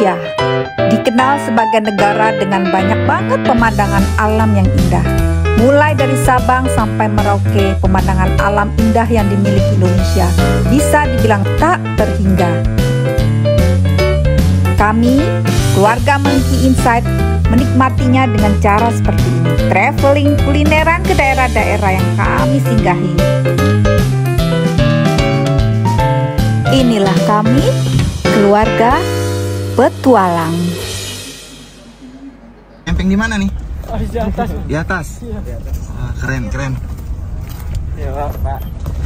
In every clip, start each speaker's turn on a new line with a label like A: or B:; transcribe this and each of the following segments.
A: Indonesia dikenal sebagai negara dengan banyak banget pemandangan alam yang indah. Mulai dari Sabang sampai Merauke, pemandangan alam indah yang dimiliki Indonesia bisa dibilang tak terhingga. Kami, keluarga Monkey Insight, menikmatinya dengan cara seperti ini. Traveling kulineran ke daerah-daerah yang kami singgahi. Inilah kami, keluarga petualang.
B: Camping di mana nih?
C: Oh, di atas.
B: Di atas?
C: Iya.
B: Ah, keren, keren.
C: Iya, Pak.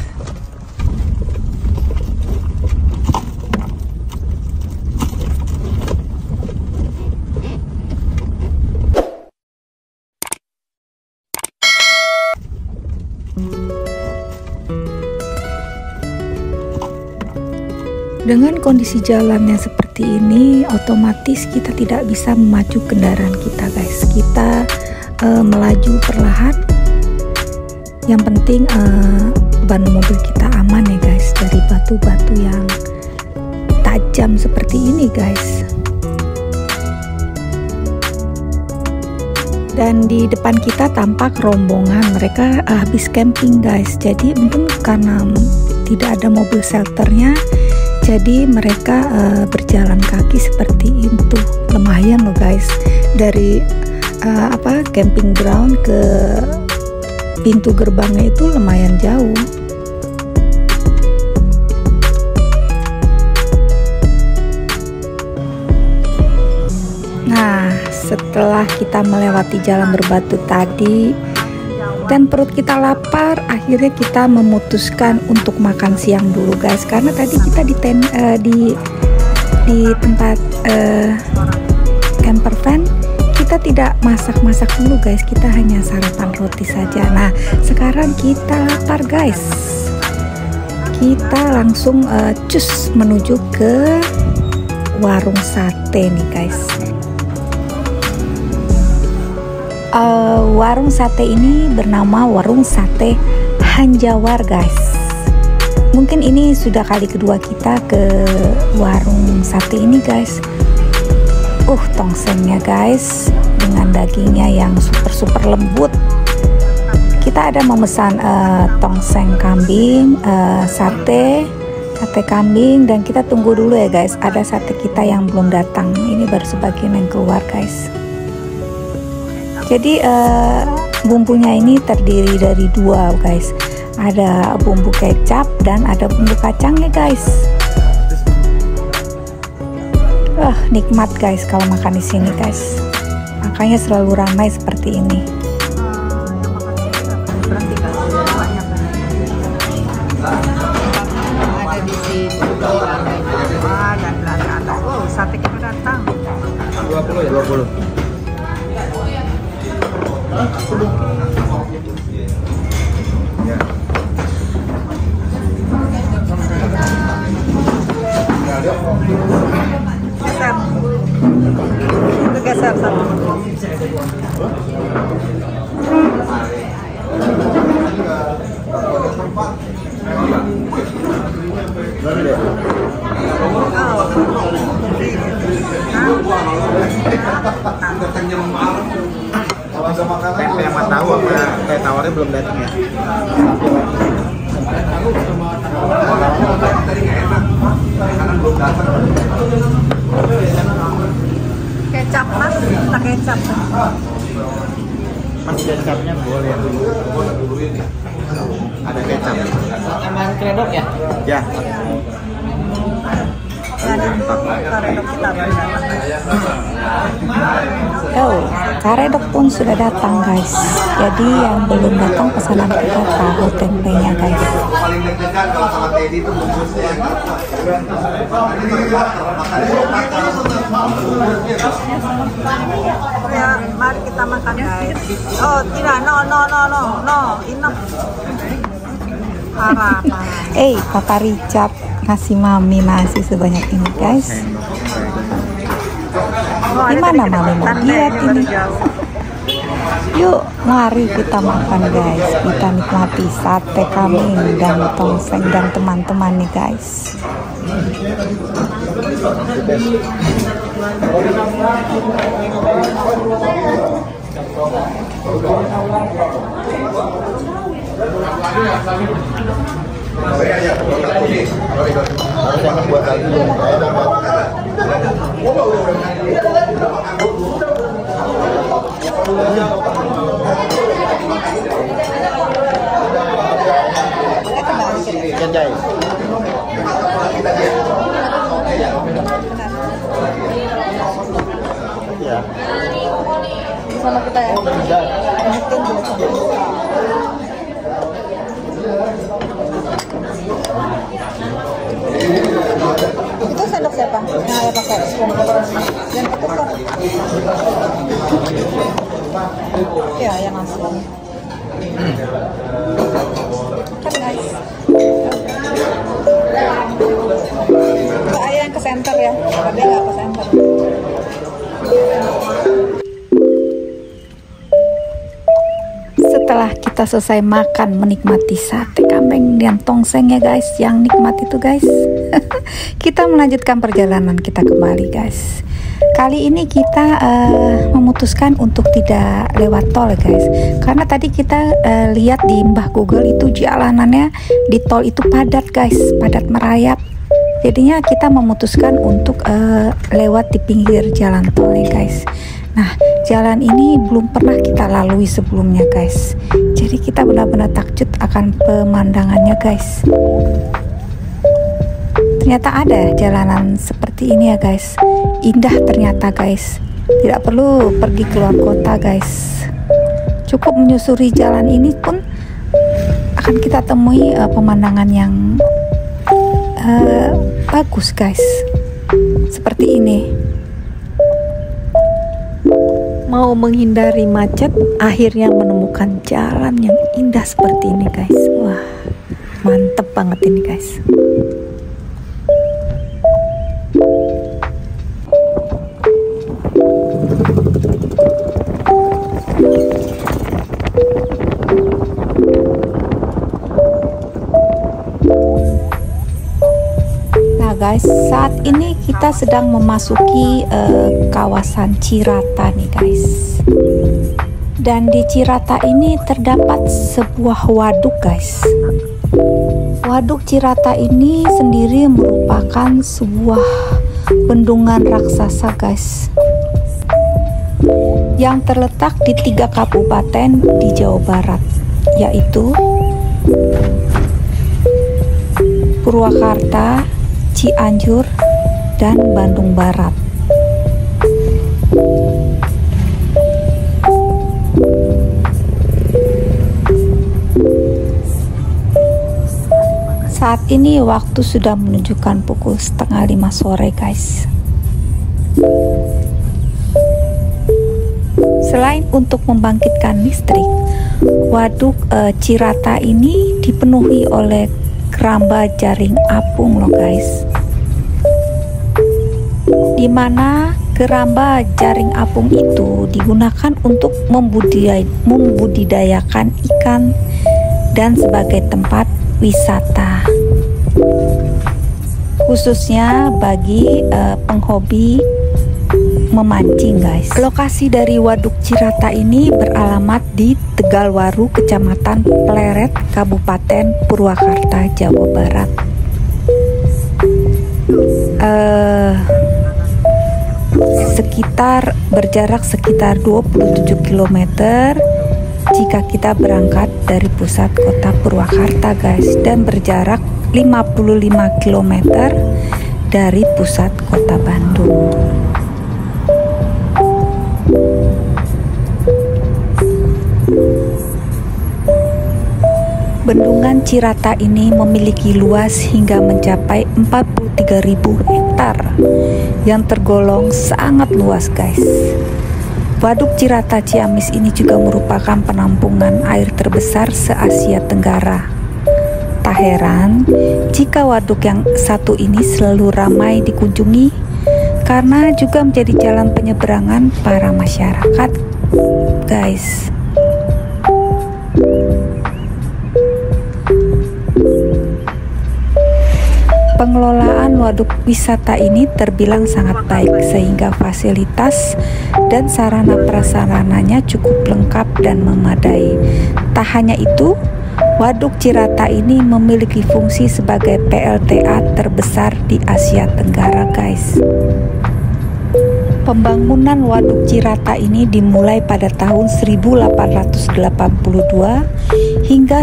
A: Dengan kondisi jalan yang seperti ini, otomatis kita tidak bisa memacu kendaraan kita, guys. Kita melaju perlahan. Yang penting ban mobil kita aman ya, guys, dari batu-batu yang tajam seperti ini, guys. Dan di depan kita tampak rombongan, mereka habis camping, guys. Jadi mungkin karena tidak ada mobil shelternya, jadi mereka berjalan kaki seperti itu. Lumayan loh, guys, dari camping ground ke pintu gerbangnya itu lumayan jauh. Nah, setelah kita melewati jalan berbatu tadi dan perut kita lapar, akhirnya kita memutuskan untuk makan siang dulu, guys. Karena tadi kita di tempat camper van, kita tidak masak-masak dulu, guys. Kita hanya sarapan roti saja. Nah, sekarang kita lapar, guys. Kita langsung cus menuju ke warung sate nih, guys. Warung sate ini bernama Warung Sate Hanjawar, guys. Mungkin ini sudah kali kedua kita ke warung sate ini, guys. Tongsengnya, guys, dengan dagingnya yang super lembut. Kita ada memesan tongseng kambing, sate kambing, dan kita tunggu dulu ya, guys. Ada sate kita yang belum datang. Ini baru sebagian yang keluar, guys. Jadi bumbunya ini terdiri dari dua, guys. Ada bumbu kecap dan ada bumbu kacangnya, guys. Nikmat, guys, kalau makan di sini, guys. Makanya selalu ramai seperti ini.
D: Ada di sini. Dan belakang. Sate kita datang.
B: 20 ya? 20. Ya.
D: Geser. Itu geser satu.
B: Tempe sama tahu sama teh tawarnya belum datang ya?
D: Kecap, Mas. Kita kecap.
B: Masih ada kecapnya boleh. Ada kecap.
C: Emang kredok ya?
B: Ya.
A: Karedok pun sudah datang, guys. Jadi yang belum datang pesanan kita tahu tempenya, guys.
B: Paling deg-degan kalau sama Teddy itu bungkusnya.
D: Ya, mari kita makan, guys. Oh, tidak, no, enough. Parah.
A: Papa Richard ngasih mami nasi sebanyak ini, guys. Gimana mami mau diet ini? Yuk, mari kita makan, guys. Kita nikmati sate kambing dan tongseng dan teman-teman nih, guys.
D: Sama kita ya. Lanjutin dulu sama. Itu sendok siapa? Yang ayah pakai spoon. Yang ketukar. Ya, yang asli. Kan guys. Untuk ayah yang ke center ya. Tapi nggak ke center.
A: Setelah kita selesai makan menikmati sate kambing dan tongseng ya guys, yang nikmat itu guys, kita melanjutkan perjalanan kita kembali guys. Kali ini kita memutuskan untuk tidak lewat tol guys, karena tadi kita lihat di Mbah Google itu jalanannya di tol itu padat guys, padat merayap. Jadinya kita memutuskan untuk lewat di pinggir jalan tol ya guys. Nah, jalan ini belum pernah kita lalui sebelumnya guys. Jadi kita benar-benar takjub akan pemandangannya guys. Ternyata ada jalanan seperti ini ya guys. Indah ternyata guys. Tidak perlu pergi keluar kota guys. Cukup menyusuri jalan ini pun akan kita temui pemandangan yang bagus guys. Seperti ini. Mau menghindari macet, akhirnya menemukan jalan yang indah seperti ini guys. Wah, mantep banget ini guys. Nah guys, saat ini kita sedang memasuki kawasan Cirata nih guys. Dan di Cirata ini terdapat sebuah waduk guys. Waduk Cirata ini sendiri merupakan sebuah bendungan raksasa guys, yang terletak di 3 kabupaten di Jawa Barat, yaitu Purwakarta, Cianjur, dan Bandung Barat. Saat ini waktu sudah menunjukkan pukul 4:30 sore guys. Selain untuk membangkitkan listrik, waduk Cirata ini dipenuhi oleh keramba jaring apung loh guys, dimana keramba jaring apung itu digunakan untuk membudidayakan ikan dan sebagai tempat wisata, khususnya bagi penghobi memancing guys. Lokasi dari waduk Cirata ini beralamat di Tegalwaru, Kecamatan Pleret, Kabupaten Purwakarta, Jawa Barat. Berjarak sekitar 27 km jika kita berangkat dari pusat kota Purwakarta guys, dan berjarak 55 km dari pusat kota Bandung. Bendungan Cirata ini memiliki luas hingga mencapai 43.000 hektar yang tergolong sangat luas guys. Waduk Cirata Ciamis ini juga merupakan penampungan air terbesar se-Asia Tenggara. Tak heran jika waduk yang satu ini selalu ramai dikunjungi, karena juga menjadi jalan penyeberangan para masyarakat guys. Pengelolaan waduk wisata ini terbilang sangat baik sehingga fasilitas dan sarana prasarananya cukup lengkap dan memadai. Tak hanya itu, Waduk Cirata ini memiliki fungsi sebagai PLTA terbesar di Asia Tenggara, guys. Pembangunan Waduk Cirata ini dimulai pada tahun 1882 hingga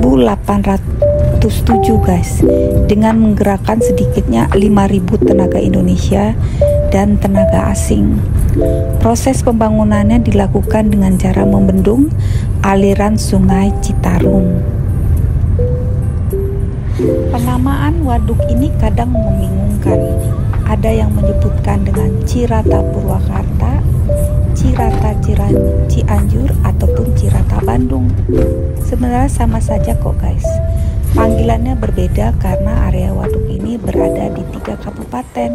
A: 1807, guys, dengan menggerakkan sedikitnya 5.000 tenaga Indonesia dan tenaga asing. Proses pembangunannya dilakukan dengan cara membendung aliran Sungai Citarum. Penamaan waduk ini kadang membingungkan. Ada yang menyebutkan dengan Cirata Purwakarta, Cirata Cianjur, ataupun Cirata Bandung. Sebenarnya sama saja kok, guys. Panggilannya berbeda karena area waduk ini berada di 3 kabupaten,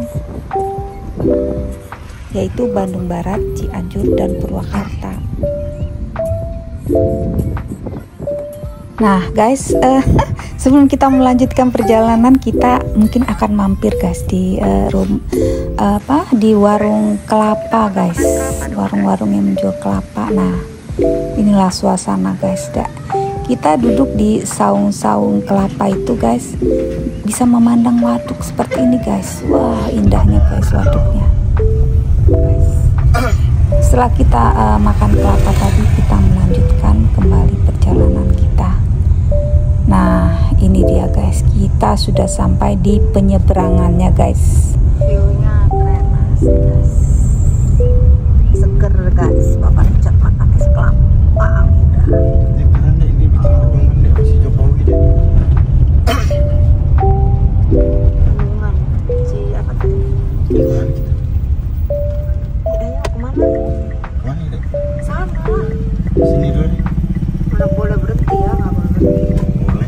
A: yaitu Bandung Barat, Cianjur, dan Purwakarta. Nah, guys, sebelum kita melanjutkan perjalanan, kita mungkin akan mampir, guys, di di warung kelapa, guys. Warung-warung yang menjual kelapa. Nah, inilah suasana, guys. Kita duduk di saung-saung kelapa itu, guys. Bisa memandang waduk seperti ini, guys. Wah, indahnya, guys, waduknya. Setelah kita makan kelapa tadi, kita melanjutkan kembali perjalanan kita. Nah, ini dia, guys. Kita sudah sampai di penyeberangannya, guys.
D: View-nya keren, Mas. Seger, guys. Bapak Richard makan es kelapa muda.
B: Ini bikin hubungan deh si Jokowi deh.
D: Hubungan si apa tadi?
B: Gimana kita?
D: Ayo kemana?
B: Mana deh?
D: Sana.
B: Sini dulu nih.
D: Mana boleh berhenti ya? Nggak boleh berhenti.
B: Boleh.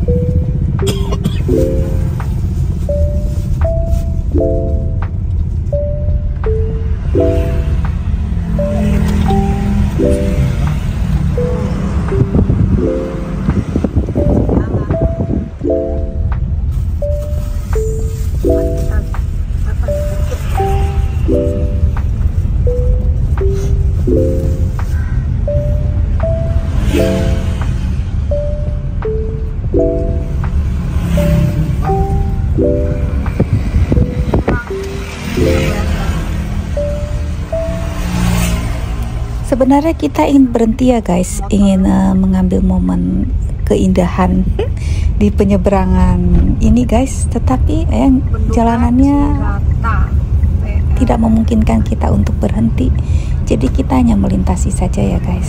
A: Sebenarnya kita ingin berhenti ya, guys, ingin mengambil momen keindahan di penyeberangan ini, guys, tetapi jalanannya tidak memungkinkan kita untuk berhenti, jadi kita hanya melintasi saja ya, guys.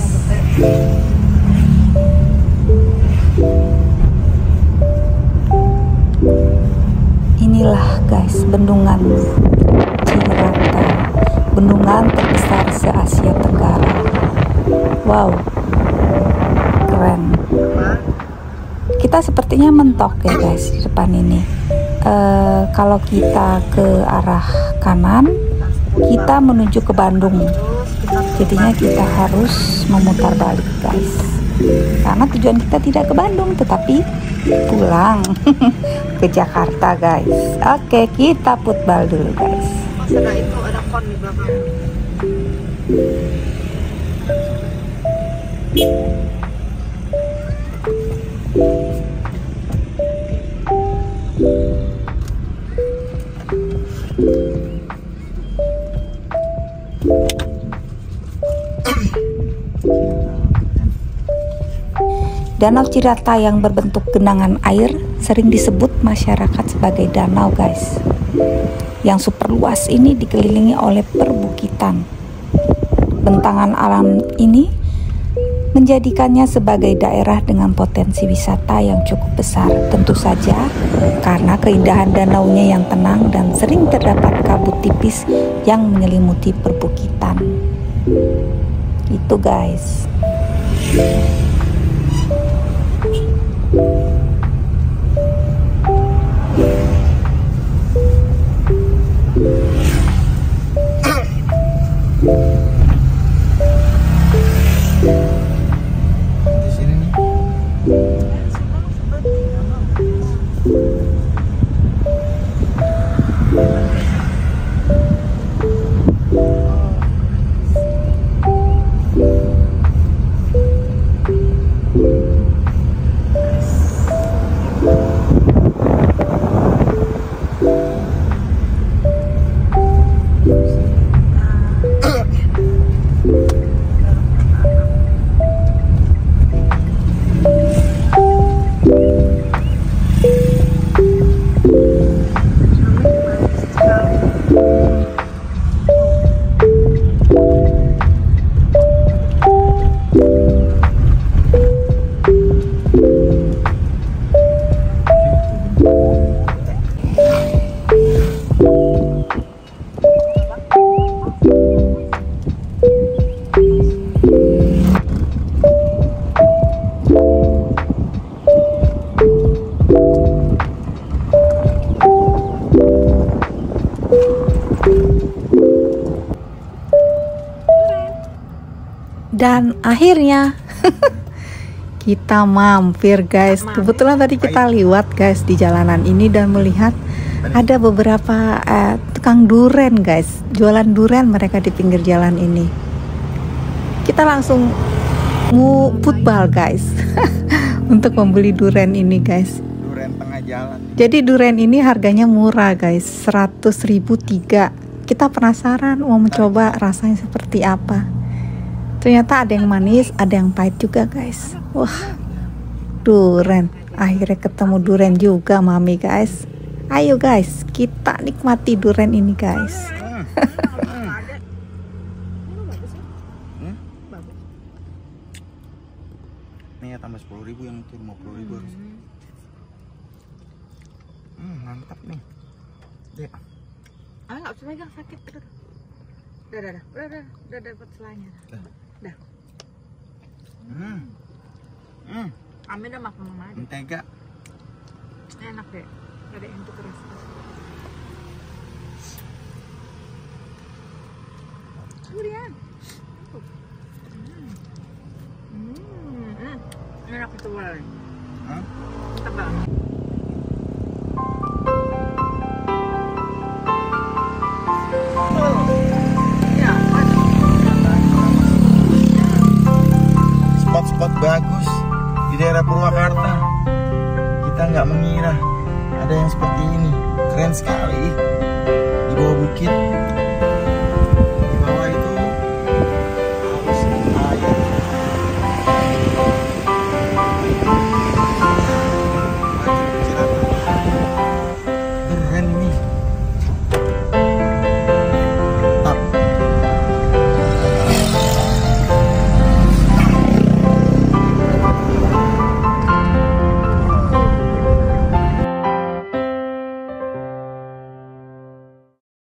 A: Inilah, guys, bendungan Cirata, bendungan terbesar se-Asia Tenggara. Wow, keren. Kita sepertinya mentok ya, guys, depan ini. Kalau kita ke arah kanan, kita menuju ke Bandung. Jadinya kita harus memutar balik, guys. Karena tujuan kita tidak ke Bandung, tetapi pulang ke Jakarta, guys. Oke, kita putbal dulu, guys.
D: Mas, ada itu, ada kon di belakang.
A: Danau Cirata yang berbentuk genangan air sering disebut masyarakat sebagai danau, guys. Yang super luas ini dikelilingi oleh perbukitan. Bentangan alam ini menjadikannya sebagai daerah dengan potensi wisata yang cukup besar. Tentu saja karena keindahan danaunya yang tenang dan sering terdapat kabut tipis yang menyelimuti perbukitan. Itu, guys.
B: Di sini nih.
A: Dan akhirnya kita mampir guys. Kebetulan tadi kita lewat guys di jalanan ini dan melihat ada beberapa tukang duren guys. Jualan duren mereka di pinggir jalan ini. Kita langsung futbal guys untuk membeli duren ini guys.
B: Duren tengah jalan.
A: Jadi duren ini harganya murah guys, 100.000 3. Kita penasaran mau mencoba rasanya seperti apa. Ternyata ada yang manis, ada yang pahit juga guys. Wah, duren. Akhirnya ketemu duren juga mami guys. Ayo guys, kita nikmati duren ini guys.
B: Nih ya, tambah 10.000 yang itu 50.000 harus. Mantap nih. Dek.
D: Nggak usah pegang, sakit. Udah dapat selanya. Dah. Amin udah makan mama.
B: Mentega.
D: Enak deh. Ada yang tuh keras. Durian. Enak itu banget. Mantap banget.
B: Spot-spot bagus di daerah Purwakarta.